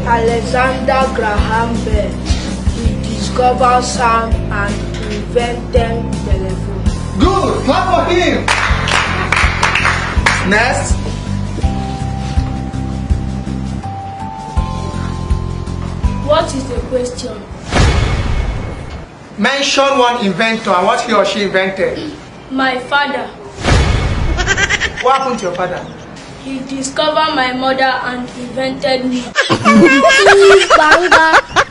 Alexander Graham Bell. He discovered sound and invented telephone. Good! Clap for him! Next. What is the question? Mention one inventor and what he or she invented. My father. What happened to your father? He discovered my mother and invented me.